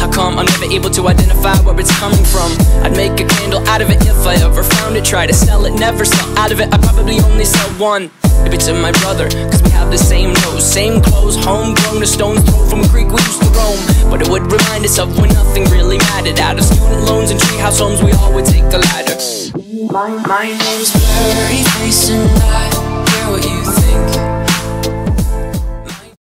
How come I'm never able to identify where it's coming from? I'd make a candle out of it if I ever found it. Try to sell it, never sell out of it. I probably only sell one. Maybe to my brother, cause we have the same nose, same clothes, homegrown, a stone's throw from a creek we used to roam. But it would remind us of when nothing really mattered. Out of student loans and treehouse homes, we all would take a ladder. My name's Blurry Face and I hear what you think.